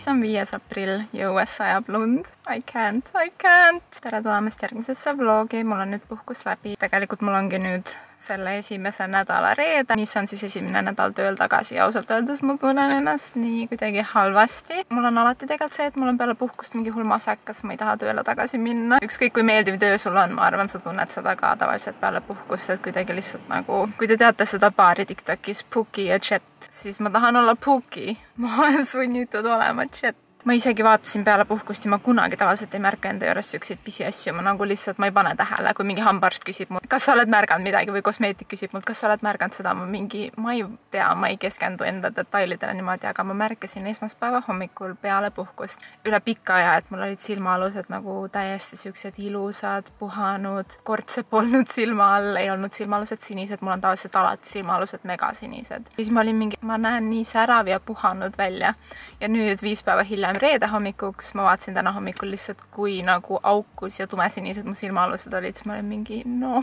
siis on 5. aprill ja õues sajab lund. I can't. Tere tulemast järgmisesse vlogi. Mul on nüüd puhkus läbi. Tegelikult mul ongi nüüd selle esimese nädala reede, mis on siis esimene nädal tööl tagasi ja ausalt öeldes ma tunnen ennast nii kuidagi halvasti. Mul on alati tegelikult see, et mul on peale puhkust mingi hull masekas, ma ei taha tööle tagasi minna. Ükskõik kui meeldiv töö sul on, ma arvan, sa tunned seda ka tavaliselt peale puhkust, et kuidagi lihtsalt nagu, kui te teate seda paari TikTokis, Puki ja Jet, siis ma tahan olla Puki. Ma olen sunnitud olema Jet. Ma isegi vaatasin peale puhkust ja ma kunagi tavaliselt ei märka enda juures siukseid pisiasju. Ma nagu lihtsalt, ma ei pane tähele, kui mingi hambaarst küsib mul, kas sa oled märganud midagi või kosmeetik küsib mul, kas sa oled märganud seda. Ma ei tea, ma ei keskendu enda detailidele niimoodi, aga ma märkasin esmaspäeva hommikul peale puhkust üle pika aja, et mul olid silmaalused nagu täiesti siuksed ilusad, puhanud, kordse polnud silma all, ei olnud silmaalused sinised, mul on tavaliselt alati silmaalused megasinised. Siis ma olin mingi, ma näen nii särav ja puhanud välja ja nüüd 5 päeva hiljem reede hommikuks, ma vaatasin täna hommikul lihtsalt, kui nagu aukus ja tumesinised mu silmaalused olid, siis ma olin mingi no.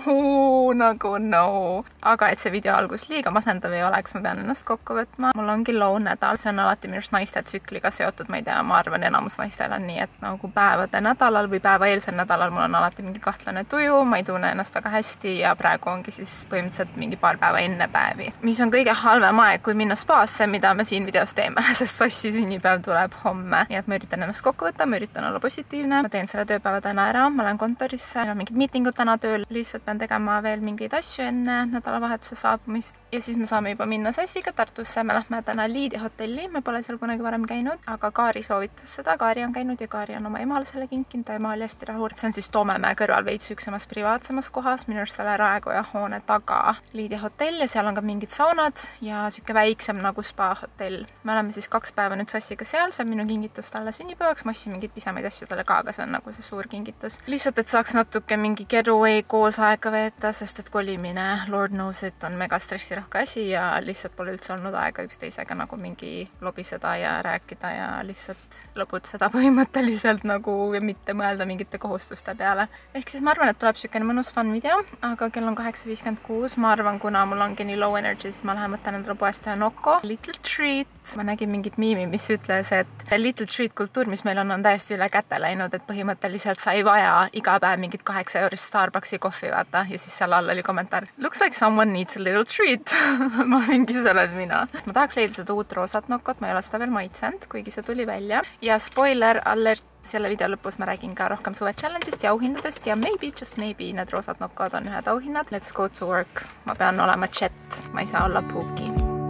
Aga et see video algus liiga masendav ei oleks, ma pean ennast kokku võtma. Mul ongi low nädal, see on alati minu arust naiste tsükliga seotud, ma ei tea, ma arvan, enamus naistel on nii, et nagu päevade nädalal või päevaeelsel nädalal mul on alati mingi kahtlane tuju, ma ei tunne ennast väga hästi ja praegu ongi siis põhimõtteliselt mingi paar päeva enne päevi. Mis on kõige halvem aeg, kui minna spaasse, mida me siin videos teeme, sest Sossi sünnipäev tuleb homme. Nii et ma üritan ennast kokku võtta, ma üritan olla positiivne. Ma teen selle tööpäeva täna ära, ma lähen kontorisse, meil on mingid miitingud täna tööl, lihtsalt pean tegema veel mingeid asju enne nädalavahetuse saabumist. Ja siis me saame juba minna Sassiga Tartusse, me lähme täna Liidi hotelli, me pole seal kunagi varem käinud, aga Kaari soovitas seda, Kaari on käinud ja Kaari on oma emale selle kinkinud, ta ema oli hästi rahul. See on siis Toomemäe kõrval veits üksemas privaatsemas kohas, minu arust selle Raekoja hoone taga Liidi hotell ja seal on ka mingid saunad ja siuke väiksem nagu spa hotell. Me oleme siis 2 päeva nüüd Sassiga seal, see on minu kingitus talle sünnipäevaks, ma ostsin mingeid pisemaid asju talle ka, aga see on nagu see suur kingitus. Lihtsalt, et saaks natuke mingi getaway koos aega veeta, sest et kolimine, Lord knows, et on mega stressirohke asi ja lihtsalt pole üldse olnud aega üksteisega nagu mingi lobiseda ja rääkida ja lihtsalt lõbutseda põhimõtteliselt nagu ja mitte mõelda mingite kohustuste peale. Ehk siis ma arvan, et tuleb siukene mõnus fun video, aga kell on 8:56, ma arvan, kuna mul ongi nii low energy, siis ma lähen võtan endale poest ühe Nocco Little Treat. Ma nägin mingit miimi, mis ütles, et Little Treat kultuur, mis meil on täiesti üle käte läinud, et põhimõtteliselt sa ei vaja iga päev mingit 8 eurist Starbucksi kohvi, vaata, ja siis seal all oli kommentaar looks like someone needs a little treat. Ma mingi see olen mina. Ma tahaks leida seda uut roosat Noccot, ma ei ole seda veel maitsenud, kuigi see tuli välja. Ja spoiler alert, selle video lõpus ma räägin ka rohkem suve challenge'ist ja auhindadest ja maybe, just maybe, need roosad Noccod on ühed auhinnad. Let's go to work. Ma pean olema Jet, ma ei saa olla Puki.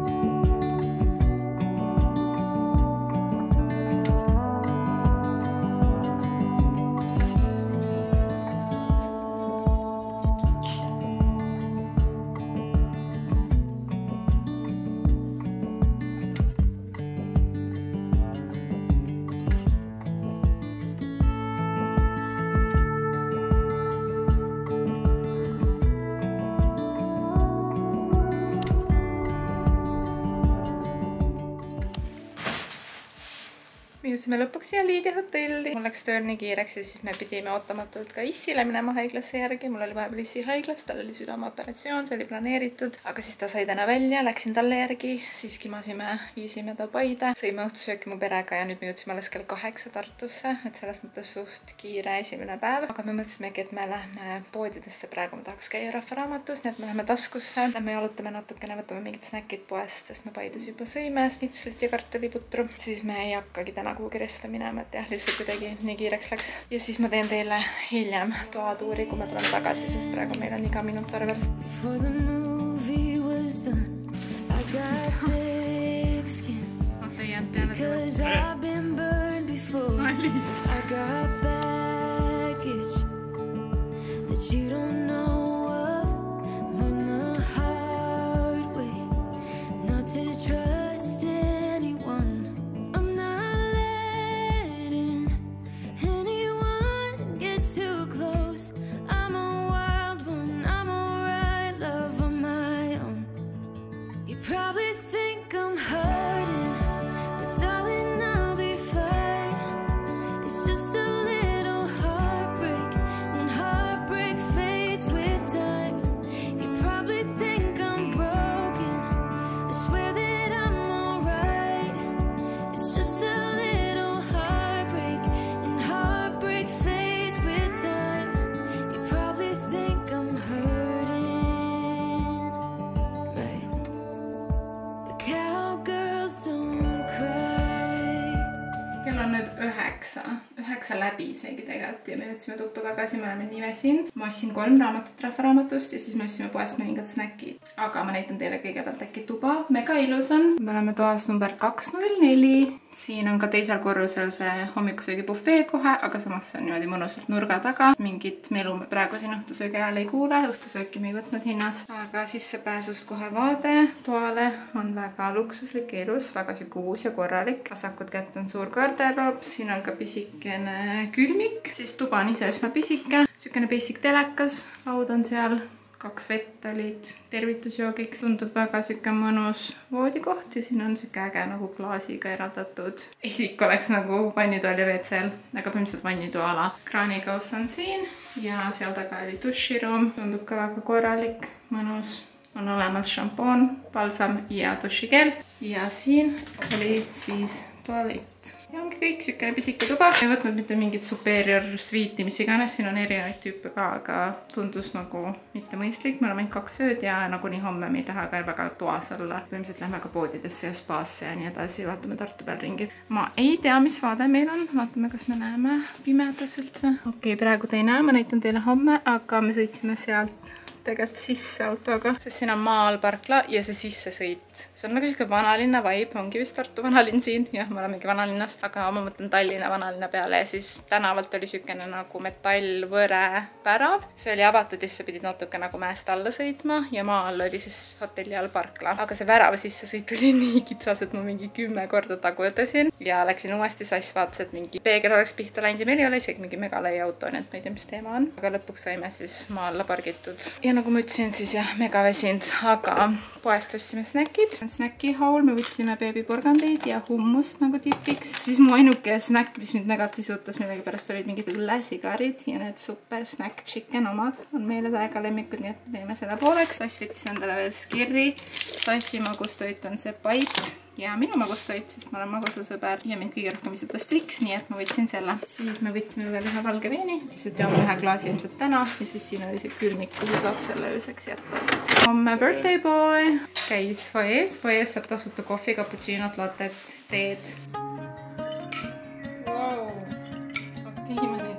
Jõudsime lõpuks siia Liidi hotelli. Mul läks tööl nii kiireks ja siis me pidime ootamatult ka Issile minema haiglasse järgi. Mul oli vahepeal Issi haiglas, tal oli südameoperatsioon, see oli planeeritud. Aga siis ta sai täna välja, läksin talle järgi, siis kimasime, viisime ta Paide. Sõime õhtusööki mu perega ja nüüd me jõudsime alles kell 8 Tartusse, et selles mõttes suht kiire esimene päev. Aga me mõtlesimegi, et me lähme poodidesse praegu, ma tahaks käia Rahvaraamatus, nii et me lähme taskusse. Me jalutame natukene, võtame mingid snäkid poest, sest me Paides juba sõime snitslit ja kartuliputru. Siis me ei hakkagi täna kuhugi resta minema, et jah, lihtsalt kuidagi nii kiireks läks. Ja siis ma teen teile hiljem toatuuri, kui me tuleme tagasi, sest praegu meil on iga minut arvel. Just a little heartbreak when heartbreak fades läbi isegi tegelikult ja me jõudsime tuppa tagasi, me oleme nii väsinud. Ma ostsin 3 raamatut rahvaraamatust ja siis me ostsime poest mõningad snäkid. Aga ma näitan teile kõigepealt äkki tuba. Mega ilus on. Me oleme toas number 204. Siin on ka teisel korrusel see hommikusöögi bufee kohe, aga samas see on niimoodi mõnusalt nurga taga. Mingit melu me praegu siin õhtusöögi ajal ei kuule, õhtusööki me ei võtnud hinnas. Aga sissepääsust kohe vaade toale on väga luksuslik ja ilus, väga siuke uus ja korralik. Vasakut kätt on suur garderoob, siin on ka pisikene külmik, siis tuba on ise üsna pisike. Siukene basic telekas, laud on seal. 2 vett olid tervitusjoogiks. Tundub väga siuke mõnus voodikoht ja siin on siuke äge nagu klaasiga eraldatud. Isik oleks nagu vannitoal ja WC-l, aga põhimõtteliselt vannitoala. Kraanikauss on siin ja seal taga oli duširuum. Tundub ka väga korralik, mõnus. On olemas šampoon, balsam ja dušikeel. Ja siin oli siis tualett. Ja ongi kõik siukene pisike tuba. Ei võtnud mitte mingit superior suite'i, mis iganes. Siin on erinevaid tüüpe ka, aga tundus nagu mitte mõistlik. Me oleme ainult 2 ööd ja nagu nii homme me ei taha ka väga toas olla. Põhimõtteliselt lähme ka poodidesse ja spaasse ja nii edasi. Vaatame Tartu peal ringi. Ma ei tea, mis vaade meil on. Vaatame, kas me näeme pimedas üldse. Okei, praegu te ei näe. Ma näitan teile homme, aga me sõitsime sealt tegelikult sisse autoga, sest siin on maa all parkla ja see sissesõit. See on nagu siuke vanalinna vibe, ongi vist Tartu vanalinn siin. Jah, me olemegi vanalinnast, aga ma mõtlen Tallinna vanalinna peale ja siis tänavalt oli siukene nagu metallvõre värav. See oli avatud ja siis sa pidid natuke nagu mäest alla sõitma ja maa all oli siis hotelli all parkla. Aga see värava sissesõit oli nii kitsas, et ma mingi 10 korda tagurdasin ja läksin uuesti sass, vaatas, et mingi peegel oleks pihta läinud ja meil ei ole isegi mingi megalai auto, nii et ma ei tea, mis teema on. Aga lõpuks saime siis maa alla pargitud. Ja nagu ma ütlesin, siis jah, mega väsinud, aga poest ostsime snäkid. Snäkihaul, me võtsime beebiporgandeid ja hummust nagu tipiks. Siis mu ainuke snäkk, mis mind mega tisutas millegipärast, olid mingid õllesigarid ja need super snack chicken omad on meile täiega lemmikud, nii et teeme selle pooleks. Sass võttis endale veel skirri. Sassi magustoit on see pait ja minu magustoit, sest ma olen magusasõber ja mind kõige rohkem isetas Twix, nii et ma võtsin selle. Siis me võtsime veel ühe valge veini, siis joome ühe klaasi ilmselt täna ja siis siin oli see külmik, kuhu saab selle ööseks jätta. Homme birthday boy käis foyees. Foyees saab tasuta kohvi, cappuccinot, latet, teed. Wow. Okei, ma näitan.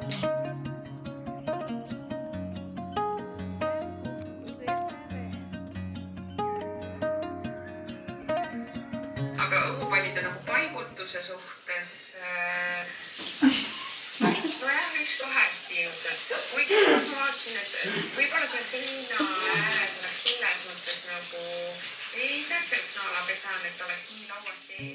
Aga õhupallid on nagu paigutuse suhtes nojah, 1-2 hästi ilmselt. Kuigi samas ma vaatasin, et võib-olla seal seina ääres oleks selles mõttes nagu ei täpselt naalapesa, et oleks nii lauasti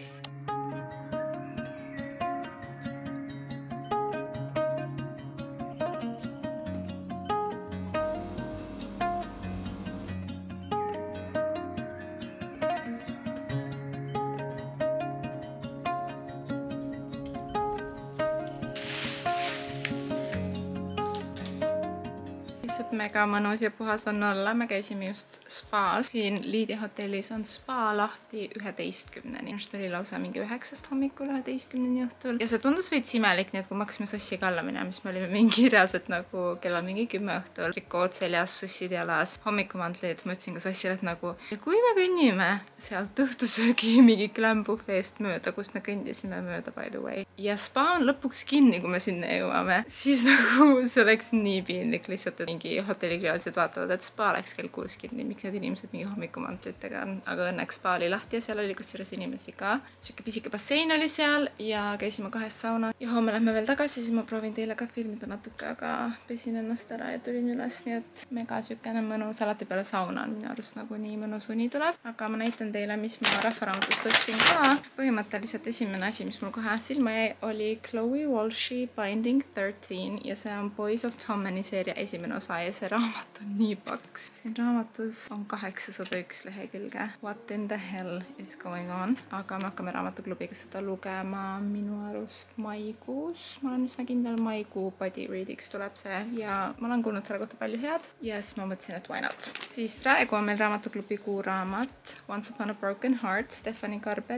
mega mõnus ja puhas on olla. Me käisime just spaas. Siin Liidi hotellis on spa lahti 11-ni. Just oli lausa mingi 9 hommikul 11-ni õhtul. Ja see tundus veits imelik, nii et kui me hakkasime Sassiga alla minema, siis me olime mingi reaalselt nagu kella mingi 10 õhtul. Trikood seljas, sussid jalas, hommikumantlid. Ma ütlesin ka Sassile, et nagu ja kui me kõnnime sealt õhtusöögi mingi glam-bufeest mööda, kus me kõndisime mööda by the way. Ja spa on lõpuks kinni, kui me sinna jõuame. Siis nagu see oleks nii piinlik lihtsalt, et mingi hotellikülalised vaatavad, et spa läks kell 6 kinni, miks need inimesed mingi hommikumantlitega on, aga õnneks spa oli lahti ja seal oli kusjuures inimesi ka. Siuke pisike bassein oli seal ja käisime 2 sauna ja homme lähme veel tagasi, siis ma proovin teile ka filmida natuke, aga pesin ennast ära ja tulin üles, nii et mega siukene mõnus, alati peale sauna on minu arust nagu nii mõnus uni tuleb, aga ma näitan teile, mis ma rahvaraamatust ostsin ka. Põhimõtteliselt esimene asi, mis mul kohe silma jäi, oli Chloe Walshi Binding 13 ja see on Boys of Tommen'i seeria esimene osa ja see raamat on nii paks. Siin raamatus on 801 lehekülge. What in the hell is going on? Aga me hakkame raamatuklubiga seda lugema minu arust maikuus. Ma olen üsna kindel maikuu body readiks tuleb see ja ma olen kuulnud selle kohta palju head ja siis ma mõtlesin, et why not. Siis praegu on meil raamatuklubi kuu raamat Once Upon a Broken Heart Stephanie Carberry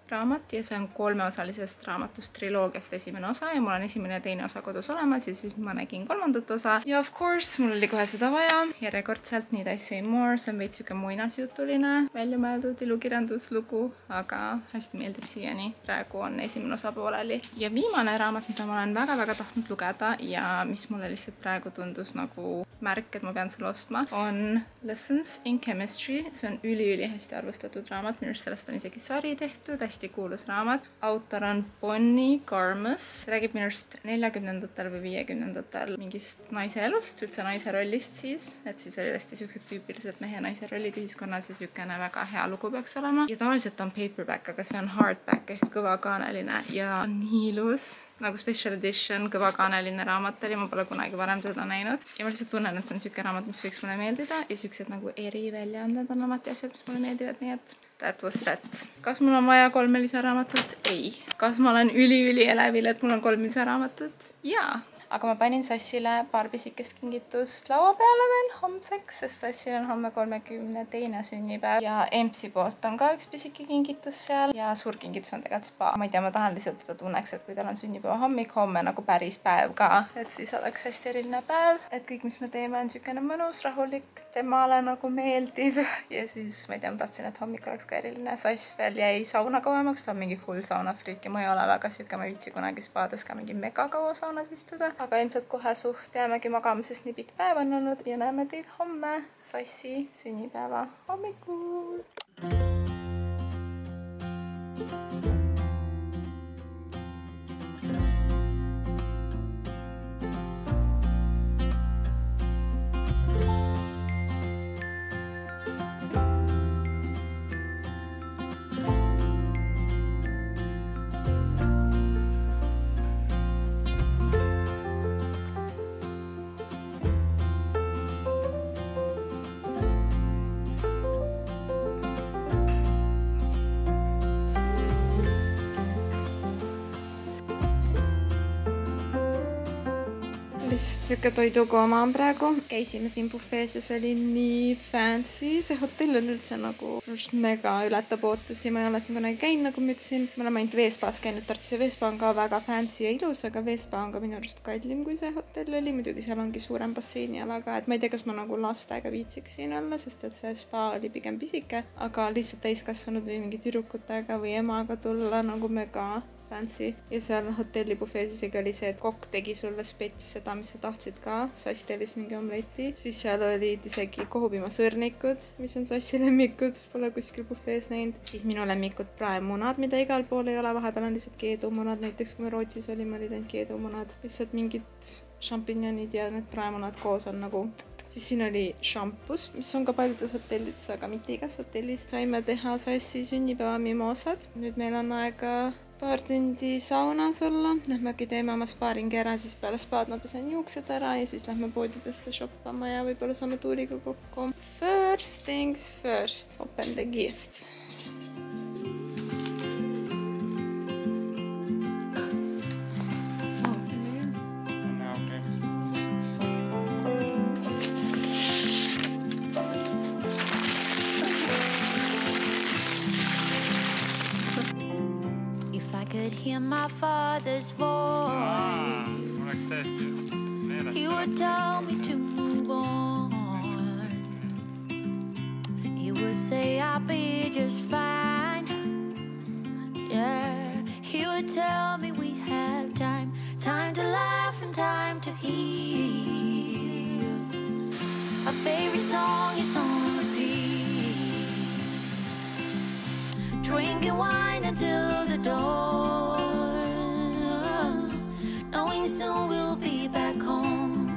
raamat ja see on 3-osalisest raamatust triloogiast esimene osa ja mul on esimene ja teine osa kodus olemas ja siis ma nägin 3. osa. Ja of course, mul oli kohe seda vaja. Järjekordselt Need I Say More, see on veits siuke muinasjutuline, välja mõeldud ilukirjanduslugu, aga hästi meeldib siiani. Praegu on esimene osa pooleli. Ja viimane raamat, mida ma olen väga-väga tahtnud lugeda ja mis mulle lihtsalt praegu tundus nagu märk, et ma pean selle ostma, on Lessons in Chemistry. See on üli hästi arvustatud raamat, minu arust sellest on isegi sari tehtud, hästi kuulus raamat. Autor on Bonnie Garmus. Räägib minu arust 40ndatel või 50ndatel mingist naise elust, üldse naise rollist siis. Et siis oli hästi siuksed tüüpilised mehe ja naise rollid ühiskonnas ja siukene väga hea lugu peaks olema. Ja tavaliselt on paperback, aga see on hardback ehk kõvakaaneline ja on nii ilus. Nagu special edition, kõvakaaneline raamat oli, ma pole kunagi varem seda näinud. Ja ma lihtsalt tunnen, et see on siuke raamat, mis võiks mulle meeldida ja siuksed nagu eriväljaanded on alati asjad, mis mulle meeldivad, nii et that was that. Kas mul on vaja 3 lisaraamatut? Ei. Kas ma olen üli elevil, et mul on 3 lisaraamatut? Jaa. Aga ma panin Sassile paar pisikest kingitust laua peale veel homseks, sest Sassil on homme 32. sünnipäev ja EMS-i poolt on ka üks pisike kingitus seal ja suur kingitus on tegelikult spa. Ma ei tea, ma tahan lihtsalt, et ta tunneks, et kui tal on sünnipäeva hommik, homme nagu päris päev ka, et siis oleks hästi eriline päev, et kõik, mis me teeme, on siukene mõnus, rahulik, temale nagu meeldiv ja siis ma ei tea, ma tahtsin, et hommik oleks ka eriline. Sass veel jäi sauna kauemaks, ta on mingi hull saunafriik ja ma ei ole väga siuke, ma ei viitsi kunagi spaades ka mingi mega kaua saunas istuda. Aga ilmselt kohe suht jäämegi magama, sest nii pikk päev on olnud ja näeme teid homme Sassi sünnipäeva hommikul. Lihtsalt siuke toidukooma on praegu. Käisime siin bufees ja see oli nii fancy. See hotell on üldse nagu mega ületab ootusi. Ma ei ole siin kunagi käinud, nagu ma ütlesin. Me oleme ainult Veespaas käinud. Tartus ja Veespa on ka väga fancy ja ilus, aga Veespa on ka minu arust kallim, kui see hotell oli. Muidugi seal ongi suurem basseinialaga. Et ma ei tea, kas ma nagu lastega viitsiks siin olla, sest et see spa oli pigem pisike. Aga lihtsalt täiskasvanud või mingi tüdrukutega või emaga tulla nagu mega fancy. Ja seal hotelli bufees isegi oli see, et kokk tegi sulle spetsi seda, mis sa tahtsid ka. Sass tellis mingi omleti. Siis seal olid isegi kohupiimasõrnikud, mis on Sassi lemmikud. Pole kuskil bufees näinud. Siis minu lemmikud praemunad, mida igal pool ei ole. Vahepeal on lihtsalt keedumunad. Näiteks kui me Rootsis olime, olid ainult keedumunad. Lihtsalt mingid šampinjonid ja need praemunad koos on nagu. Siis siin oli šampus, mis on ka paljudes hotellides, aga mitte igas hotellis. Saime teha Sassi sünnipäeva mimoosad. Nüüd meil on aega paar tundi saunas olla. Lähmegi teeme oma spaaringi ära, siis peale spaad ma pesen juuksed ära ja siis lähme poodidesse shoppama ja võib-olla saame tuuriga kokku. First things first. Open the gift. Could hear my father's voice. He would tell me to move on. He would say I'll be just fine. Yeah, he would tell me we have time, time to laugh and time to heal. Our favorite song is on repeat. Drinking wine until the dawn, knowing soon we'll be back home.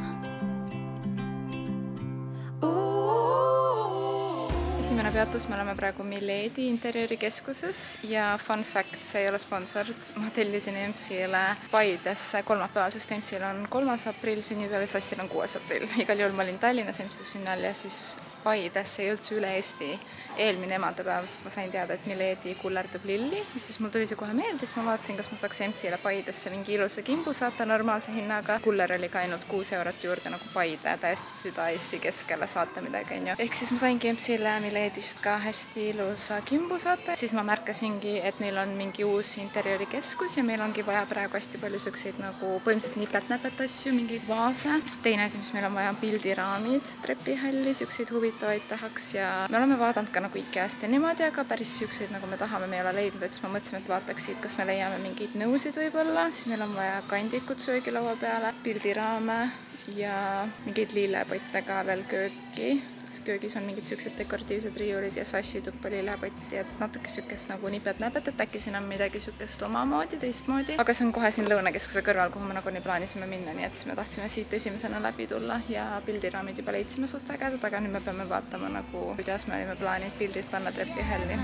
Esimene peatus, me oleme praegu Miledi interjöörikeskuses ja fun fact, see ei ole sponsored. Ma tellisin EMS-ile Paidesse kolmapäeval, sest EMS-il on 3. aprill sünnipäev ja Sassil on 6. aprill. Igal juhul ma olin Tallinnas EMS-i sünnal ja siis Paides, see ei üldse üle Eesti. Eelmine emadepäev ma sain teada, et Miledi kullerdab lilli ja siis mul tuli see kohe meelde, siis ma vaatasin, kas ma saaks EMS-ile Paidesse mingi ilusa kimbu saata normaalse hinnaga. Kuller oli ka ainult 6 eurot juurde nagu Paide, täiesti süda Eesti keskele saata midagi, onju. Ehk siis ma saingi EMS-ile Miledist ka hästi ilusa kimbu saata. Siis ma märkasingi, et neil on mingi uus interjöörikeskus ja meil ongi vaja praegu hästi palju siukseid nagu põhimõtteliselt nipet-näpet asju, mingeid vaase. Teine asi, mis meil on vaja, on pildiraamid, trepihalli, siukseid huvitavaid tahaks ja me oleme vaadanud ka nagu IKEA-st ja niimoodi, aga päris siukseid nagu me tahame, me ei ole leidnud, et siis ma mõtlesin, et vaataks siit, kas me leiame mingeid nõusid võib-olla, siis meil on vaja kandikut söögilaua peale, pildiraame ja mingeid lillepotte ka veel kööki. Köögis on mingid siuksed dekoratiivsed riiulid ja sassituppa lillepotti, et natuke siukest nagu nipet-näpet, et äkki siin on midagi siukest omamoodi, teistmoodi. Aga see on kohe siin Lõunakeskuse kõrval, kuhu me nagunii plaanisime minna, nii et siis me tahtsime siit esimesena läbi tulla ja pildiraamid juba leidsime suht ägedad, aga nüüd me peame vaatama nagu, kuidas me olime plaaninud pildid panna trepihalli.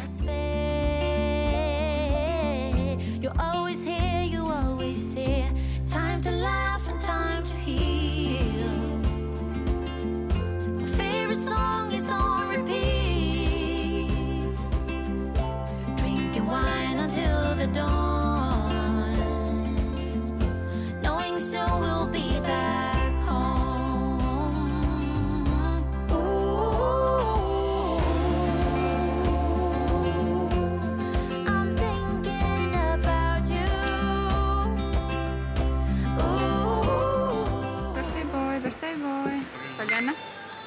You always here, you always here. Time to laugh and time to heal. My favorite song is on repeat. Drinking wine until the dawn. Knowing soon we'll be back home. Ooh. I'm thinking about you. Birthday boy. Palju õnne!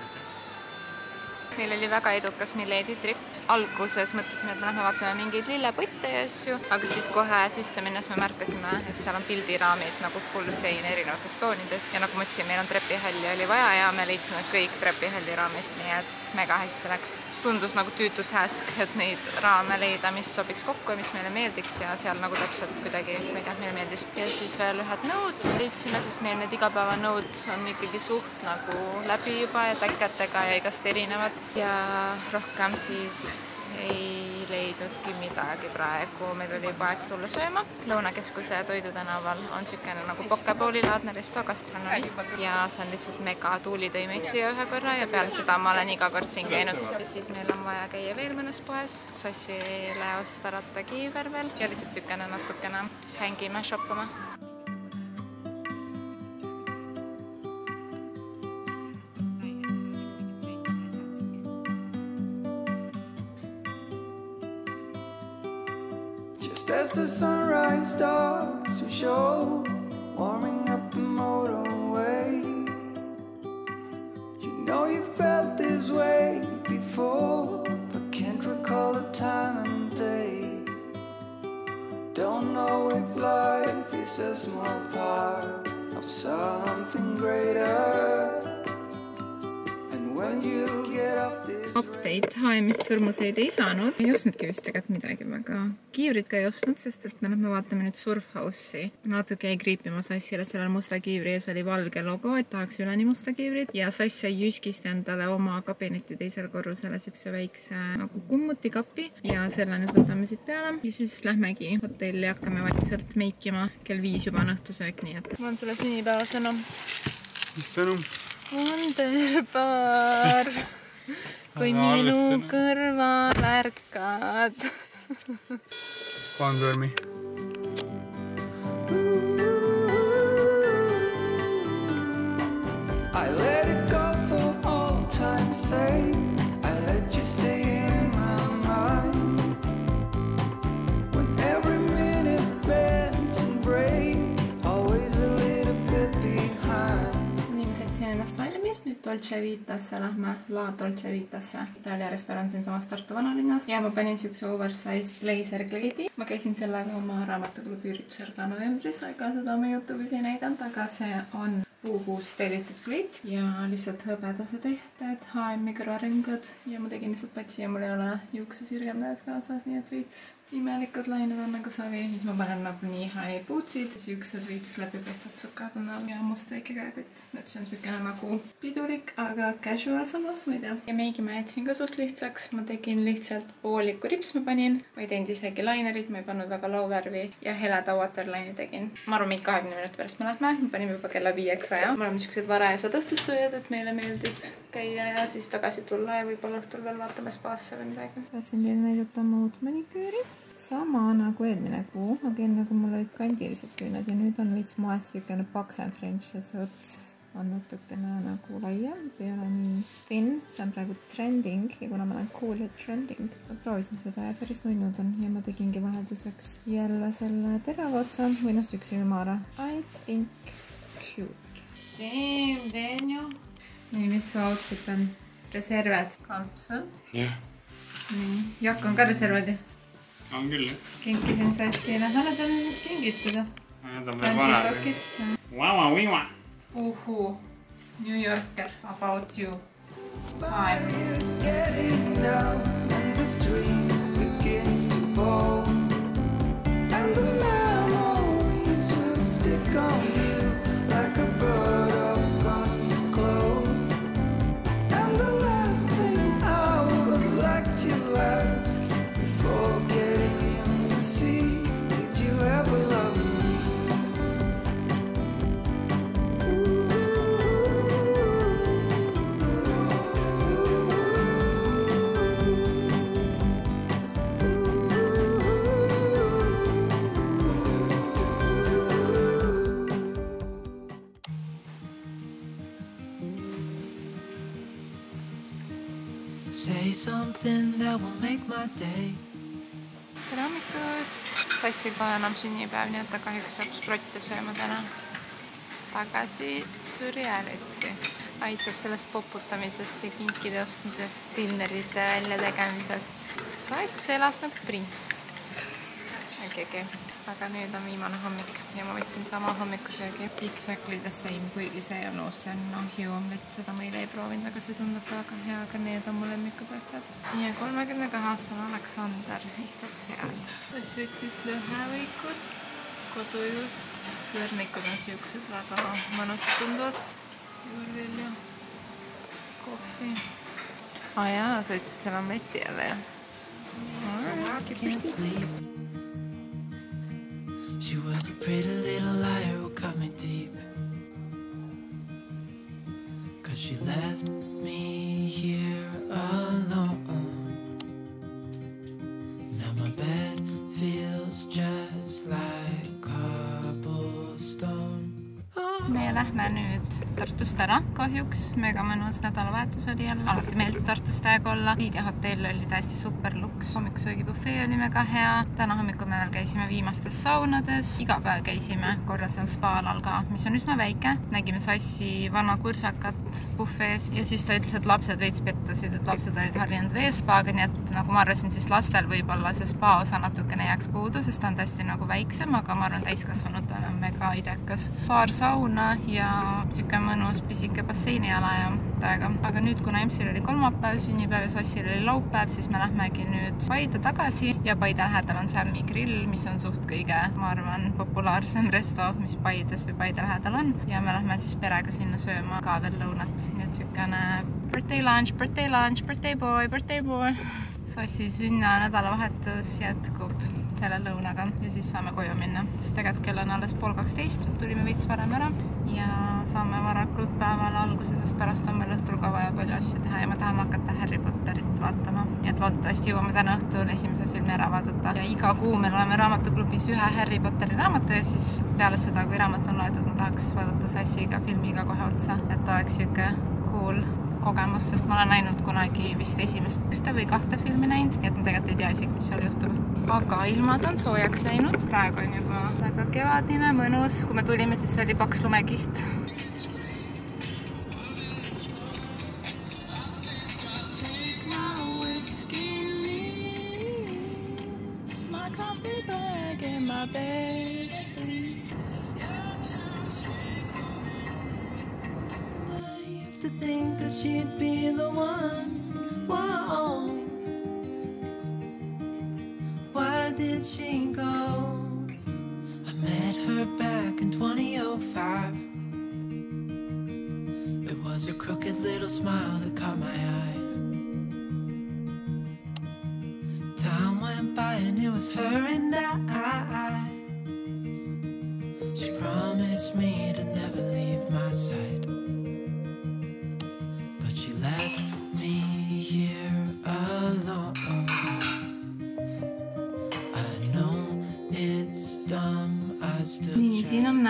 Meil oli väga edukas Miledi trip. Alguses mõtlesime, et me lähme vaatame mingeid lillepotte ja asju, aga siis kohe sisse minnes me märkasime, et seal on pildiraamid nagu full sein erinevates toonides ja nagu ma ütlesin, meil on trepihalli oli vaja ja me leidsime kõik trepihalli raamid, nii et mega hästi läks. Tundus nagu tüütu task, et neid raame leida, mis sobiks kokku ja mis meile meeldiks ja seal nagu täpselt kuidagi, ma ei tea, meile meeldis. Ja siis veel ühed nõud leidsime, sest meil need igapäevanõud on ikkagi suht nagu läbi juba ja täketega ja igast erinevad. Ja rohkem siis ei leidnudki midagi praegu, meil oli juba aeg tulla sööma. Lõunakeskuse Toidutänaval on sükene nagu Pokebooli-laadne resto gastronomist ja see on lihtsalt mega tuuli tõi meid siia ühe korra ja peale seda ma olen iga kord siin käinud. Ja siis meil on vaja käia veel mõnes poes, Sossile osta rattakiiver veel ja lihtsalt sükene natukene hängime, shoppama. As the sunrise starts to show, warming up the motorway. You know you felt this way before, but can't recall the time and day. Don't know if life is a small part of something greater. And when you get off this update, HM-ist sõrmuseid ei saanud. Ei ostnudki vist tegelikult midagi väga. Kiivrid ka ei ostnud, sest et me lähme vaatame nüüd Surfhouse'i. Natuke jäi kriipima Sassile, sellel musta kiivri ees oli valge logo, et tahaks üleni musta kiivrid. Ja Sass sai Jyskist endale oma kabineti teisel korrusele sükse väikse nagu kummutikapi. Ja selle nüüd võtame siit peale. Ja siis lähmegi hotelli, hakkame vaikselt meikima. Kell 5 juba on õhtusöök, nii et mul on sulle sünnipäevasõnum. Mis sõnum? Wonderbar! Kui minu kõrval ärkad. Wonder me. I let it go for all time's sake. I let you stay in my mind. When every minute bends and breaks, always a little bit behind. Nii, ma sõitsin ennast valmis, nüüd Dolce Vitasse lähme, La Dolce Vitasse. Itaalia restoran siin samas Tartu vanalinnas ja ma panin siukse oversized blazer kleidi. Ma käisin sellega oma raamatuklubi üritusel ka novembris, aga seda me YouTube'is ei näidanud, aga see on puupuust tellitud kleit ja lihtsalt hõbedase tehted, HM-i kõrvaringad ja ma tegin lihtsalt patsi ja mul ei ole juuksesirgendajad kaasas, nii et veits imelikud lained on nagu savi. Siis ma panen nagu nii high bootsid, siuksed veits läbipaistvad sukakonnal ja must väike käekott. Et see on sükene nagu pidulik, aga casual samas, ma ei tea. Ja meigi ma jätsin ka suht lihtsaks. Ma tegin lihtsalt pooliku rips ma panin. Ma ei teinud isegi lainerit, ma ei pannud väga low värvi ja heleda waterline'i tegin. Ma arvan, meid 20 minuti pärast me lähme. Ma panin juba kella 5 ja me oleme niisugused varajased õhtussööjad, et meile meeldib käia ja siis tagasi tulla ja võib-olla õhtul veel vaatame spaasse või midagi. Tahtsin teile näidata oma uut maniküüri. Sama nagu eelmine kuu, aga enne kui mul olid kandilised küüned ja nüüd on veits moes niisugune paksem fringe, et see ots on natukene nagu laiem, ei ole nii thin. See on praegu trending ja kuna ma olen cool ja trending, ma proovisin seda ja päris nunnud on ja ma tegingi vahelduseks jälle selle terava otsa või süksi ümara. I think cute. Damn, Daniel. Nii, mis su outfit on? Reservad? Kalpsel? Jah. Nii, Jaak on ka reservad ju? On küll, jah. Kinkisin sassile. Need on kingitud. Need on veel vanad. Vama. Uhu. New Yorker. About you. Fire is getting down and the stream begins to boil. And the memories will stick on you like a bird up on your clothes. And the last thing I would like to ask before getting in the sea, did you ever love me? Say something that will make my day. Tere hommikust! Sassil pole enam sünnipäev, nii et ta kahjuks peab sprotte sööma täna. Tagasi to reality. Aitab sellest poputamisest ja kinkide ostmisest, dinnerite väljategemisest. Sass elas nagu prints. Okay. Aga nüüd on viimane hommik ja ma võtsin sama hommikusöögi. Exactly the same, kuigi see on uus, see on hiuomlet, seda ma ei proovinud, aga see tundub väga hea, aga need on mu lemmikud asjad. Ja 32-aastane Aleksander istub seal. Ta süttis lõhevõikud kodujust. Sõrnikud on siuksed väga mõnusad tunduvad. Juurvilju, kohvi. Jaa, sa ütlesid selle omleti jälle, jah? She was a pretty little liar who cut me deep, 'cause she left me here alone. Now my bed feels just like cobblestone. Me lähme nüüd Tartust ära kahjuks. Mega mõnus nädalavahetus oli jälle. Alati meeldib Tartust aega olla. Liidia hotell oli täiesti super luks. Hommikusöögi buffet oli mega hea. Täna hommikul me veel käisime viimastes saunades. Iga päev käisime korra seal spaalal ka, mis on üsna väike. Nägime Sassi vana kursakat buffees ja siis ta ütles, et lapsed veits pettusid, et lapsed olid harjunud veespaaga, nii et nagu ma arvasin, siis lastel võib-olla see spa osa natukene jääks puudu, sest ta on täiesti nagu väiksem, aga ma arvan, täiskasvanud on mega idekas. Paar sauna ja siuke mõnus pisike basseiniala ja täiega. Aga nüüd, kuna Emsil oli kolmapäev, sünnipäev ja Sassil oli laupäev, siis me lähmegi nüüd Paide tagasi ja Paide lähedal on Sammi grill, mis on suht kõige, ma arvan, populaarsem resto, mis Paides või Paide lähedal on. Ja me lähme siis perega sinna sööma ka veel lõunat. Nii et siukene birthday boy. Sassi sünna nädalavahetus jätkub selle lõunaga ja siis saame koju minna. Sest tegelikult kell on alles 11:30, tulime veits varem ära ja saame varakult päeval alguse, sest pärast on meil õhtul ka vaja palju asju teha ja ma tahame hakata Harry Potterit vaatama. Nii et loodetavasti jõuame täna õhtul esimese filmi ära vaadata. Ja iga kuu me loeme raamatuklubis ühe Harry Potteri raamatu ja siis peale seda, kui raamat on loetud, ma tahaks vaadata Sassiga filmiga kohe otsa, et oleks siuke cool kogemus, sest ma olen näinud kunagi vist esimest 1 või 2 filmi näinud, nii et ma tegelikult ei tea isegi, mis seal juhtub. Aga ilmad on soojaks läinud, praegu on juba väga kevadine, mõnus. Kui me tulime, siis oli paks lumekiht. To think that she'd be the one. Whoa. Why did she go? I met her back in 2005. It was her crooked little smile that caught my eye. Time went by and it was her and I. She promised me to never leave my side.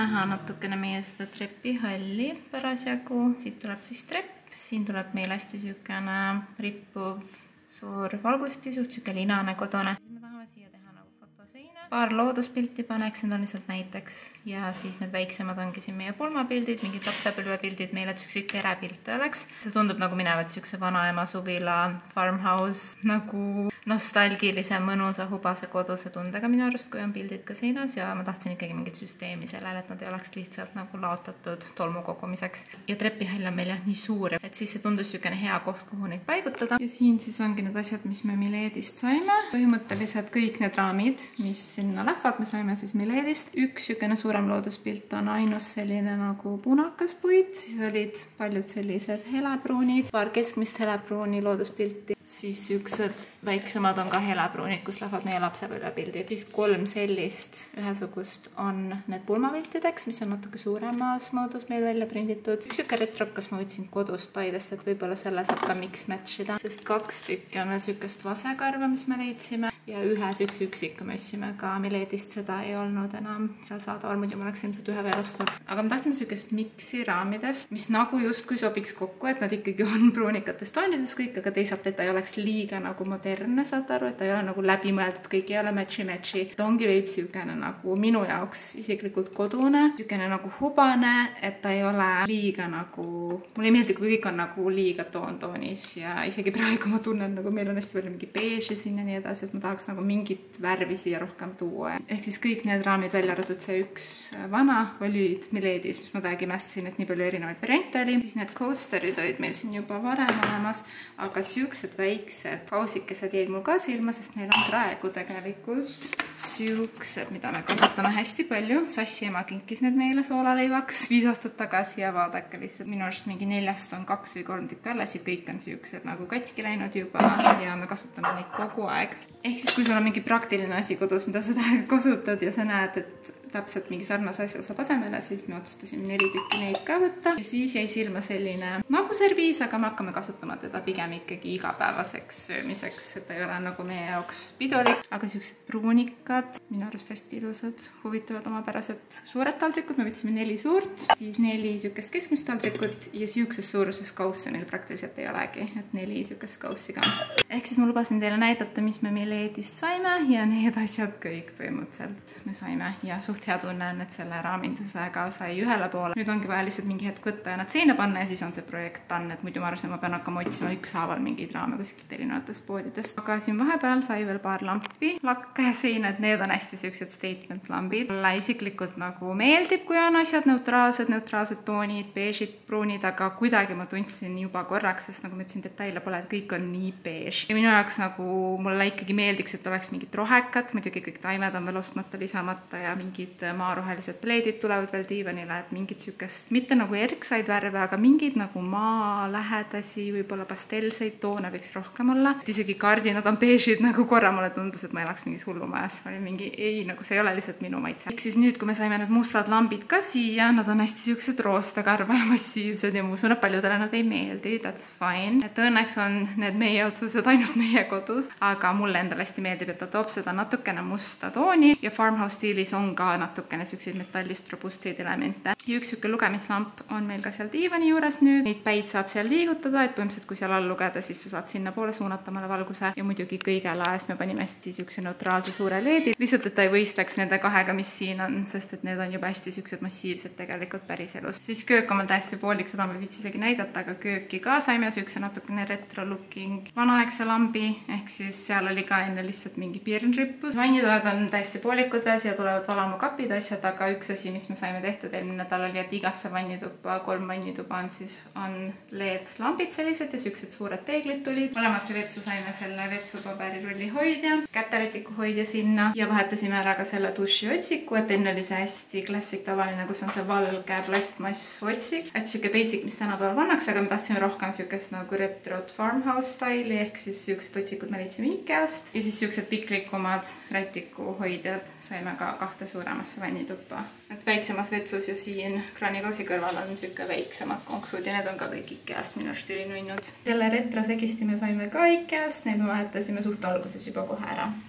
näha natukene meie seda trepihalli parasjagu. Siit tuleb siis trepp, siin tuleb meil hästi siukene rippuv suur valgusti, suht siuke linane kodune. Me tahame siia teha nagu fotoseina. Paar looduspilti paneks, need on lihtsalt näiteks. Ja siis need väiksemad ongi siin meie pulmapildid, mingid lapsepõlvepildid meile, et siukseid perepilte oleks. See tundub nagu minevat siukse vanaema suvila farmhouse nagu nostalgilise, mõnusa, hubase koduse tundega minu arust, kui on pildid ka seinas ja ma tahtsin ikkagi mingit süsteemi sellele, et nad ei oleks lihtsalt nagu laotatud tolmu kogumiseks. Ja trepihall on meil jah nii suur, et siis see tundus siukene hea koht, kuhu neid paigutada. Ja siin siis ongi need asjad, mis me Miledist saime. Põhimõtteliselt kõik need raamid, mis sinna lähevad, me saime siis Miledist. Üks siukene suurem looduspilt on ainus selline nagu punakas puit, siis olid paljud sellised helepruunid, paar keskmist helepruuni looduspilti, siis siuksed väiksemad on ka helepruunid, kus lähevad meie lapsepõlvepildid. Siis 3 sellist ühesugust on need pulmapiltideks, mis on natuke suuremas moodus meil välja prinditud. Siuke retrokas ma võtsin kodust Paidest, et võib-olla selle saab ka mix matchida, sest 2 tükki on veel siukest vasekarva, mis me leidsime ja ühe siukse üksiku me ostsime ka Miledist, seda ei olnud enam seal saadaval, muidu ma oleks ilmselt ühe veel ostnud. Aga me tahtsime siukest mixi raamidest, mis nagu justkui sobiks kokku, et nad ikkagi on pruunikatest toonides kõik, aga teisalt, et ta ei oleks liiga nagu modernne, saad aru, et ta ei ole nagu läbimõeldud, kõik ei ole matchi. Ta ongi veits siukene nagu minu jaoks isiklikult kodune, siukene nagu hubane, et ta ei ole liiga nagu, mulle ei meeldi, kui kõik on nagu liiga toontoonis ja isegi praegu ma tunnen, nagu meil on hästi palju mingi beeži siin ja nii edasi, et ma tahaks nagu mingit värvi siia rohkem tuua. Ehk siis kõik need raamid välja arvatud see üks vana olid Miledis, mis ma täiegi mästasin, et nii palju erinevaid variante oli. Siis need coasterid olid meil siin juba varem olemas, aga siuksed väiksed kausikesed jäid mul ka silma, sest meil on praegu tegelikult siuksed, mida me kasutame hästi palju. Sassi ema kinkis need meile soolaleivaks 5 aastat tagasi ja vaadake lihtsalt minu arust mingi 4 on 2 või 3 tükki alles ja kõik on siuksed nagu katki läinud juba ja me kasutame neid kogu aeg. Ehk siis, kui sul on mingi praktiline asi kodus, mida sa tähega kasutad ja sa näed, et täpselt mingi sarnase asja saab asemele, siis me otsustasime 4 tükki neid ka võtta. Ja siis jäi silma selline nagu serviis, aga me hakkame kasutama teda pigem ikkagi igapäevaseks söömiseks, et ta ei ole nagu meie jaoks pidulik. Aga siuksed pruunikad, minu arust hästi ilusad, huvitavad omapärased suured taldrikud. Me võtsime 4 suurt, siis 4 siukest keskmist taldrikut ja siukses suuruses kausse meil praktiliselt ei olegi, et 4 siukest kaussi ka. Ehk siis ma lubasin teile näidata, mis me Miledist saime ja need asjad kõik põhimõtteliselt me saime ja suht hea tunne on, et selle raamindusega sai ühele poole. Nüüd ongi vaja lihtsalt mingi hetk võtta ja nad seina panna ja siis on see projekt done, et muidu ma arvasin, ma pean hakkama otsima ükshaaval mingeid raame kuskilt erinevatest poodidest. Aga siin vahepeal sai veel paar lampi, lakke ja seina, et need on hästi siuksed statement lambid. Mulle isiklikult nagu meeldib, kui on asjad neutraalsed toonid, beežid, pruunid, aga kuidagi ma tundsin juba korraks, sest nagu ma ütlesin, detaile pole, et kõik on nii beež. Ja minu jaoks nagu mulle ikkagi meeldiks, et oleks mingit rohekat, muidugi kõik taimed on veel ostmata, lisamata ja mingid maarohelised pleedid tulevad veel diivanile, et mingid siukest, mitte nagu erksaid värve, aga mingid nagu maalähedasi, võib-olla pastelseid toone võiks rohkem olla. Isegi kardinad on beežid, nagu korra mulle tundus, et ma elaks mingis hullumajas. Ma olin mingi, ei, nagu see ei ole lihtsalt minu maitse. Ehk siis nüüd, kui me saime need mustad lambid ka siia, nad on hästi siuksed roostekarva ja massiivsed ja ma usun, et paljudele nad ei meeldi, that's fine. Et õnneks on need meie otsused ainult meie kodus, aga mulle endale hästi meeldib, et ta toob seda natukene musta tooni ja farmhouse stiilis on ka natukene siukseid metallist robustseid elemente. Ja üks siuke lugemislamp on meil ka seal diivani juures nüüd. Neid päid saab seal liigutada, et põhimõtteliselt kui seal all lugeda, siis sa saad sinna poole suunatamale valguse ja muidugi kõige laes me panime hästi siukse neutraalse suure leedi. Lihtsalt, et ta ei võistleks nende kahega, mis siin on, sest et need on juba hästi siuksed massiivsed tegelikult päris elus. Siis köök on meil täiesti poolik, seda ma võiks isegi näidata, aga kööki ka saime siukse natukene retro looking vanaaegse lambi, ehk siis seal oli ka enne lihtsalt mingi pirnrippus. Vannitoad on täiesti poolikud veel, siia tulevad valamukapid asjad, aga üks asi, mis me saime tehtud eelmine nädal oli, et igasse vannituppa, 3 vannitupa on LED-lambid sellised ja siuksed suured peeglid tulid. Olemasse vetsu saime selle vetsupaberirulli hoidja, käterätiku hoidja sinna ja vahetasime ära ka selle duši otsiku, et enne oli see hästi klassik tavaline, kus on see valge plastmass otsik. Hästi siuke basic, mis tänapäeval pannakse, aga me tahtsime rohkem siukest nagu retrot farmhouse styli, ehk siis siuksed otsikud me leidsime Ikeast ja siis siuksed piklikumad rätikuhoidjad saime ka 2 suuremasse vannituppa. Et väiksemas vetsus ja siin kraanikausi kõrval on siuke väiksemad konksud ja need on ka kõik Ikeast minu arust ülinunnud. Selle retro segisti me saime ka Ikeast, need me vahetasime suht alguses juba kohe ära.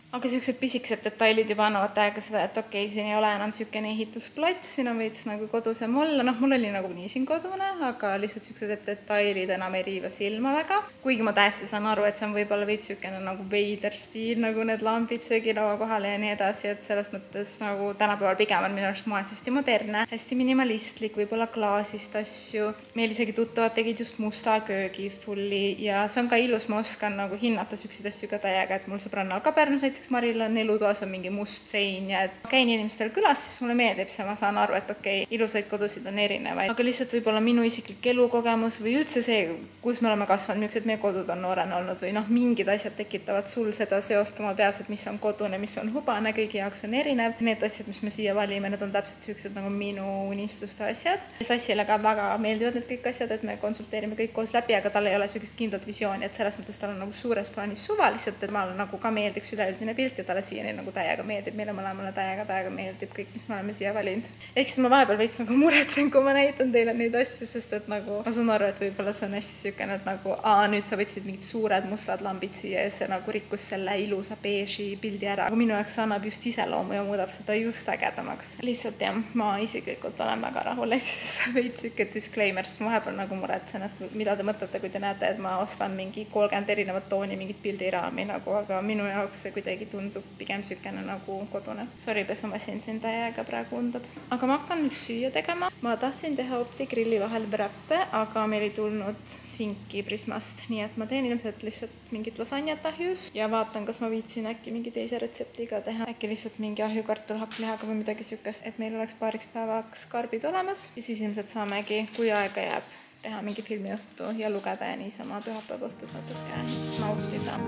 aga siuksed pisikesed detailid juba annavad täiega seda, et okei, siin ei ole enam siukene ehitusplats, siin on veits nagu kodusem olla. Mul oli nagu nii siin kodune, aga lihtsalt siuksed detailid enam ei riiva silma väga. Kuigi ma täiesti saan aru, et see on võib-olla veits siukene nagu veider stiil, nagu need lambid söögilaua kohale ja nii edasi, et selles mõttes nagu tänapäeval pigem on minu arust moes hästi modernne, hästi minimalistlik, võib-olla klaasist asju. Meil isegi tuttavad tegid just musta köögi fulli ja see on ka ilus, ma oskan nagu hinnata siukseid asju ka täiega, et mul sõbrannal ka Pärnus Maril on elutoas on mingi must sein ja et käin inimestel külas, siis mulle meeldib see, ma saan aru, et okei, ilusaid kodusid on erinevaid, aga lihtsalt võib-olla minu isiklik elukogemus või üldse see, kus me oleme kasvanud, millised meie kodud on noorena olnud või mingid asjad tekitavad sul seda seost oma peas, et mis on kodune, mis on hubane, kõigi jaoks on erinev. Need asjad, mis me siia valime, need on täpselt sellised nagu minu unistuste asjad. Sassile ka väga meeldivad need kõik asjad, et me konsulteerime kõik koos läbi, aga tal ei ole sellist kindlat visiooni, et selles mõttes tal on nagu suures plaanis suvaliselt, et ma nagu ka meeldiks üleüldine pilt ja talle siiani nagu täiega meeldib, meile mõlemale täiega meeldib kõik, mis me oleme siia valinud. Ehk siis ma vahepeal veits nagu muretsen, kui ma näitan teile neid asju, sest et nagu ma saan aru, et võib-olla see on hästi siukene, et nagu nüüd sa võtsid mingid suured mustad lambid siia ja see nagu rikkus selle ilusa beeži pildi ära. Aga minu jaoks annab just iseloomu ja muudab seda just ägedamaks. Lihtsalt jah, ma isiklikult olen väga rahul, ehk siis veits siuke disclaimer, sest ma vahepeal nagu muretsen, et mida te mõtlete, kui te näete, et ma ostan mingi 30 erinevat tooni mingit pildiraami nagu, aga minu jaoks see kuidagi tundub pigem sükene nagu kodune. Sorry, pesumasin siin täiega praegu undab. Aga ma hakkan nüüd süüa tegema. Ma tahtsin teha Opti grilli vahel wrappe, aga meil ei tulnud sinki Prismast, nii et ma teen ilmselt lihtsalt mingit lasanjat ahjus ja vaatan, kas ma viitsin äkki mingi teise retseptiga teha. Äkki lihtsalt mingi ahjukartul hakklihaga või midagi sükest, et meil oleks paariks päevaks karbid olemas ja siis ilmselt saamegi, kui aega jääb, teha mingi filmiõhtu ja lugeda ja niisama pühapäeva õhtut natuke nautida.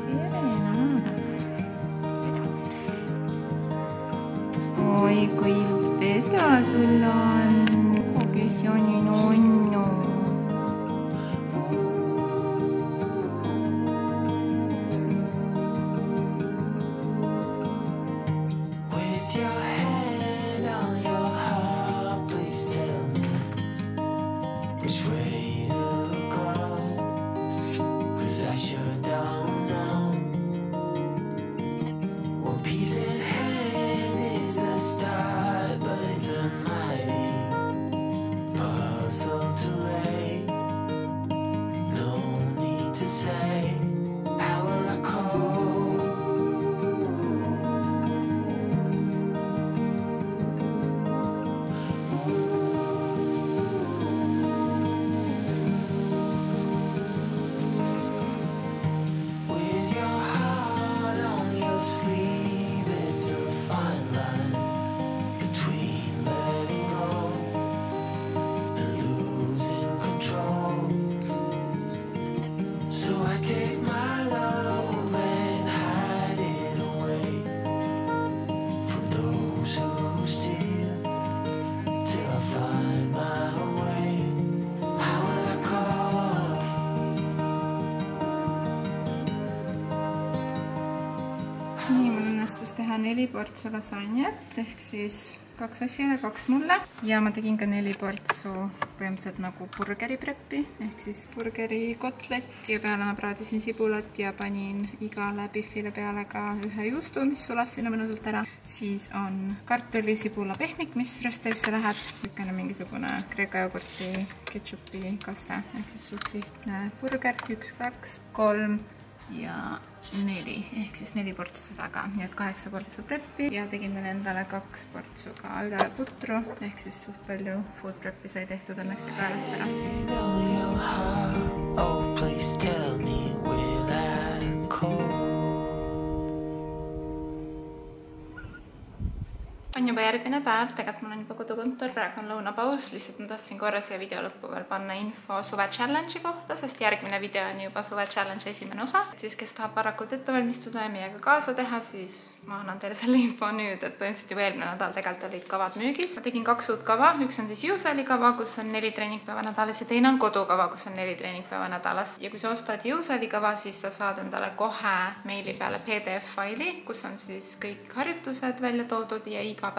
Oi, kui ilus pesa sul on. Kes on nii nunnu. With your hand on your heart, please tell me which way to go, 'cause I sure don't know. One piece in hand, it's a start, but it's a mighty puzzle to lay. No need to say, how will I cope? With your heart on your sleeve, it's a fine line between letting go and losing control. So I take my love and hide it away from those who steal till I find my way. How will I call? Nii, mul õnnestus teha 4 portsu lasanjat, ehk siis 2 asjale, 2 mulle. Ja ma tegin ka 4 portsu põhimõtteliselt nagu burgeri preppi, ehk siis burgeri kotlet. Ja peale ma praadisin sibulat ja panin igale bifile peale ka ühe juustu, mis sulas sinna mõnusalt ära. Siis on kartuli sibula pehmik, mis rösterisse läheb. Lükane mingisugune kreeka jogurti ketšupi kaste, ehk siis suht lihtne burger. 1, 2, 3 ja 4, ehk siis 4 portsu seda ka, nii et 8 portsu preppi ja tegin veel endale 2 portsu ka üle putru, ehk siis suht palju food preppi sai tehtud õnneks ja kaelast ära. Oh, please tell me, will I call? On juba järgmine päev, tegelikult mul on juba kodukontor, praegu on lõunapaus, lihtsalt ma tahtsin korra siia video lõppu veel panna info suve challenge'i kohta, sest järgmine video on juba suve challenge esimene osa. Siis kes tahab varakult ette valmistuda ja meiega kaasa teha, siis ma annan teile selle info nüüd, et põhimõtteliselt juba eelmine nädal tegelikult olid kavad müügis. Ma tegin 2 uut kava, üks on siis jõusaali kava, kus on 4 treeningpäeva nädalas ja teine on kodukava, kus on 4 treeningpäeva nädalas. Ja kui sa ostad jõusaali kava, siis sa saad endale kohe meili peale PDF-faili, kus on siis kõik harjutused välja toodud ja iga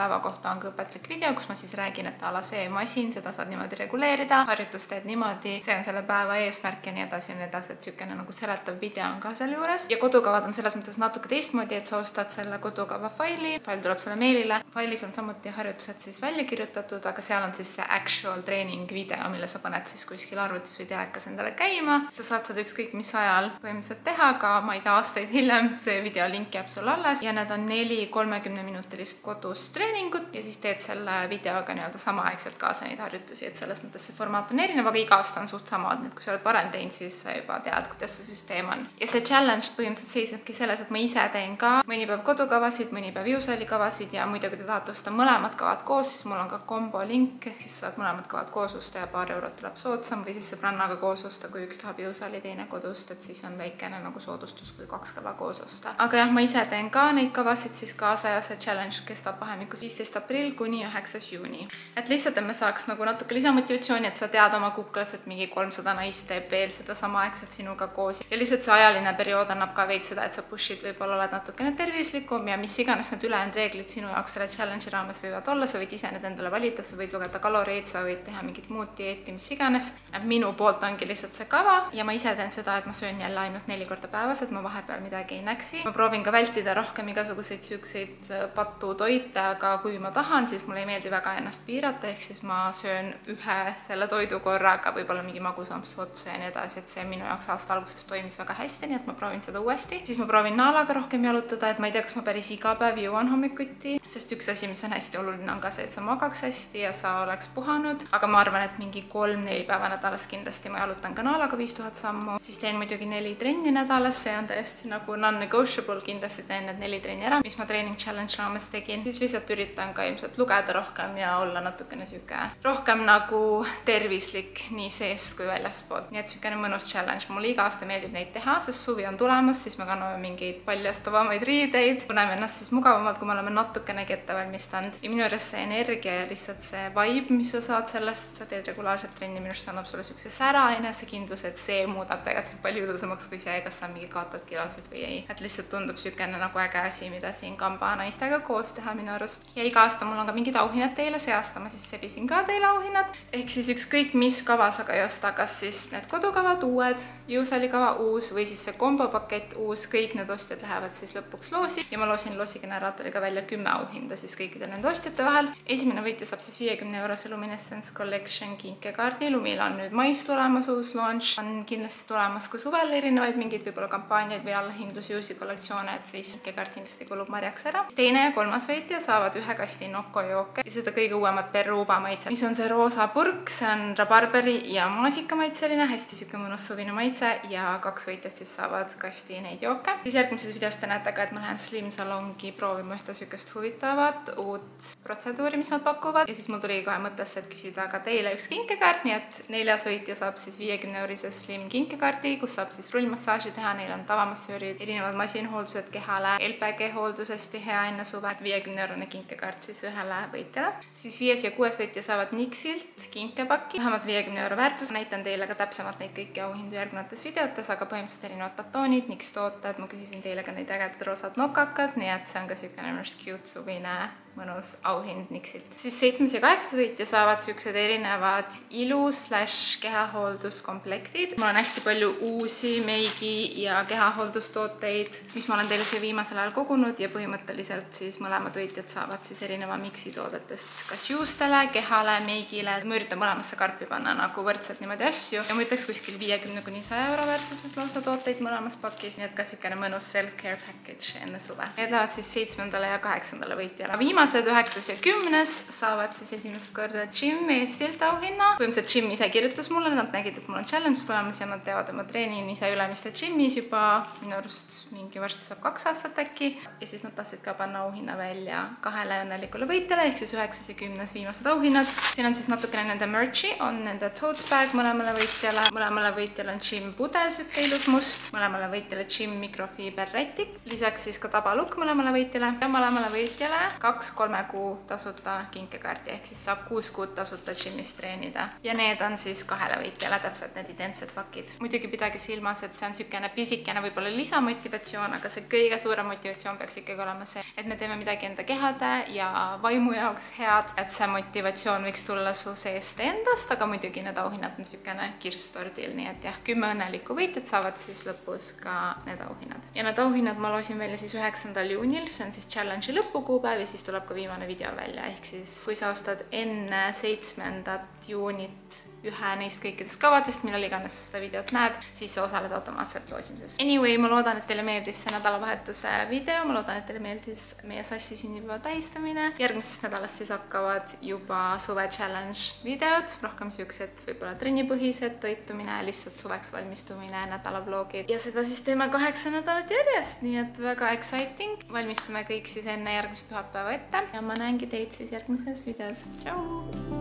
päeva kohta on ka õpetlik video, kus ma siis räägin, et ala see masin, seda saad niimoodi reguleerida, harjutust teed niimoodi, see on selle päeva eesmärk ja nii edasi, et siukene nagu seletav video on ka seal juures. Ja kodukavad on selles mõttes natuke teistmoodi, et sa ostad selle kodukava faili, fail tuleb sulle meilile. Failis on samuti harjutused siis välja kirjutatud, aga seal on siis see actual training video, mille sa paned siis kuskil arvutis või telekas endale käima. Sa saad seda ükskõik mis ajal põhimõtteliselt teha, aga ma ei tea, aastaid hiljem see video link jääb sul alles ja need on 4 30-minutilist kodus treeningut ja siis teed selle videoga nii-öelda samaaegselt kaasa neid harjutusi, et selles mõttes see formaat on erinev, aga iga aasta on suht sama, et kui sa oled varem teinud, siis sa juba tead, kuidas see süsteem on. Ja see challenge põhimõtteliselt seisnebki selles, et ma ise teen ka mõni päev kodukavasid, mõni päev jõusaalikavasid ja muidu, kui te tahate osta mõlemad kavad koos, siis mul on ka kombo link, ehk siis saad mõlemad kavad koos osta ja paar eurot tuleb soodsam või siis sõbrannaga koos osta, kui üks tahab jõusaali, teine kodust, et siis on väikene nagu soodustus, kui 2 kava koos osta. Aga jah, ma ise teen ka neid kavasid siis kaasa ja see challenge kestab vahemikus 15 aprill kuni 9 juuni. Et lihtsalt, et me saaks nagu natuke lisamotivatsiooni, et sa tead oma Googles, et mingi 300 naist teeb veel seda samaaegselt sinuga koos. Ja lihtsalt see ajaline periood annab ka veid seda, et sa push'id võib-olla oled natukene tervislikum ja mis iganes need ülejäänud reeglid sinu jaoks selle challenge'i raames võivad olla, sa võid ise need endale valida, sa võid lugeda kaloreid, sa võid teha mingit muud dieeti, mis iganes. Minu poolt ongi lihtsalt see kava ja ma ise teen seda, et ma söön jälle ainult 4 korda päevas, et ma vahepeal midagi ei näksi. Ma proovin ka vältida rohkem igasuguseid siukseid patutoite, aga kui ma tahan, siis mulle ei meeldi väga ennast piirata, ehk siis ma söön ühe selle toidu korraga, võib-olla mingi magusam sotsu ja nii edasi, et see minu jaoks aasta alguses toimis väga hästi, nii et ma proovin seda uuesti. Siis ma proovin naalaga rohkem jalutada, et ma ei tea, kas ma päris iga päev jõuan hommikuti, sest üks asi, mis on hästi oluline, on ka see, et sa magaks hästi ja sa oleks puhanud, aga ma arvan, et mingi 3-4 päeva nädalas kindlasti ma jalutan ka naalaga 5000 sammu, siis teen muidugi 4 trenni nädalas, see on täiesti nagu non-negotiable, kindlasti teen need 4 trenni ära, mis ma training challenge raames tegin, siis lihtsalt üritan ka ilmselt lugeda rohkem ja olla natukene siuke rohkem nagu tervislik nii seest kui väljaspoolt, nii et siukene mõnus challenge, mulle iga aasta meeldib neid teha, sest suvi on tulemas, siis me kanname mingeid paljastavamaid riideid, tunneme ennast siis mugavamalt, kui me oleme natukenegi ette valmistanud ja minu arust see energia ja lihtsalt see vibe, mis sa saad sellest, et sa teed regulaarselt trenni, minu arust annab sulle siukse sära enesekindlus, et see muudab tegelikult palju ilusamaks kui see, kas sa mingi kaotad kilosid või ei, et lihtsalt tundub siukene nagu äge asi, mida siin kamba naistega koos teha minu arust. Ja iga aasta mul on ka mingid auhinnad teile, see aasta ma siis sebisin ka teile auhinnad, ehk siis ükskõik mis kava sa ka ei osta, kas siis need kodukavad uued, jõusaalikava uus või siis see kombopakett uus, kõik need ostjad lähevad siis lõpuks loosi ja ma loosin loosigeneraatoriga välja 10 auhinda siis kõikide nende ostjate vahel. Esimene võitja saab siis 50€ Luminescence Collection kinkekaardi. Lumil on nüüd mais tulemas uus launch, on kindlasti tulemas ka suvel erinevaid mingeid võib-olla kampaaniaid või allahindlusi, uusi kollektsioone, et siis kinkekaart kindlasti kulub marjaks ära. Teine ja kolmas võitja saavad 1 kasti Nocco jooke ja seda kõige uuemat Peruuba maitse, mis on see roosa purk, see on rabarberi ja maasikamaitseline, hästi siuke mõnus suvine maitse ja 2 võitjat siis saavad kasti neid jooke. Siis järgmises videos te näete ka, et ma lähen Slim Salongi proovima ühte siukest huvitavat uut protseduuri, mis nad pakuvad ja siis mul tuli kohe mõttesse, et küsida ka teile üks kinkekaart, nii et 4. võitja saab siis 50€ Slim kinkekaardi, kus saab siis rullmassaaži teha, neil on tavamassöörid, erinevad masinhooldused kehale, LPG hooldus hästi hea enne suve, et 50€ kinkekaart siis 1 võitjale. Siis 5. ja 6. võitja saavad Nixilt kinkepaki, vähemalt 50€ väärtus. Näitan teile ka täpsemalt neid kõiki auhindu järgnevates videotes, aga põhimõtteliselt erinevad batoonid, Nix tooted, ma küsisin teile ka neid ägedad roosad nokakad, nii et see on ka siukene minu arust cute suvine mõnus auhind Nixilt. Siis 7. ja 8. võitja saavad siuksed erinevad ilu/kehahoolduskomplektid. Mul on hästi palju uusi meigi ja kehahooldustooteid, mis ma olen teile siia viimasel ajal kogunud ja põhimõtteliselt siis mõlemad võitjad saavad siis erineva miksi toodetest, kas juustele, kehale, meigile. Ma üritan mõlemasse karpi panna nagu võrdselt niimoodi asju ja ma ütleks kuskil 50–100€ väärtuses lausa tooteid mõlemas pakis, nii et ka siukene mõnus self-care package enne suve. Need lähevad siis 7. ja 8. võitjale. Viimased 9. ja 10. saavad siis esimest korda Gym Eestilt auhinna. Põhimõtteliselt Gym ise kirjutas mulle, nad nägid, et mul on challenge tulemas ja nad teavad, et ma treenin ise Ülemiste Gymis juba minu arust mingi varsti saab 2 aastat äkki. Ja siis nad tahtsid ka panna auhinna välja 2 õnnelikule võitjale, ehk siis 9. ja 10. viimased auhinnad. Siin on siis natukene nende merch'i, on nende tote bag mõlemale võitjale. Mõlemale võitjale on Gym pudel, siuke ilus must. Mõlemale võitjale Gym mikrofiiber rätik. Lisaks siis ka tabalukk mõlemale võitjale ja mõlemale võitjale 2 2-3 kuu tasuta kinkekaarti, ehk siis saab 6 kuud tasuta gymmis treenida. Ja need on siis 2 võitjale täpselt need identsed pakid. Muidugi pidage silmas, et see on sükene pisikene võib-olla lisamotivatsioon, aga see kõige suurem motivatsioon peaks ikkagi olema see, et me teeme midagi enda kehade ja vaimu jaoks head, et see motivatsioon võiks tulla su seest endast, aga muidugi need auhinnad on sükene kirstordil, nii et jah, 10 õnnelikku võitjat saavad siis lõpus ka need auhinnad. Ja need auhinnad ma loosin välja siis 9. juunil, see on siis challenge'i lõpukuupäev ja siis tuleb ka viimane video välja, ehk siis kui sa ostad enne 7. juunit ühe neist kõikidest kavadest, millal iganes seda videot näed, siis sa osaled automaatselt loosimises. Anyway, ma loodan, et teile meeldis see nädalavahetuse video, ma loodan, et teile meeldis meie sassi sünnipäeva tähistamine. Järgmisest nädalast siis hakkavad juba suve challenge videod, rohkem siuksed võib-olla trennipõhised, toitumine, lihtsalt suveks valmistumine, nädalavlogid. Ja seda siis teeme 8 nädalat järjest, nii et väga exciting. Valmistume kõik siis enne järgmist pühapäeva ette ja ma näengi teid siis järgmises videos. Tšau!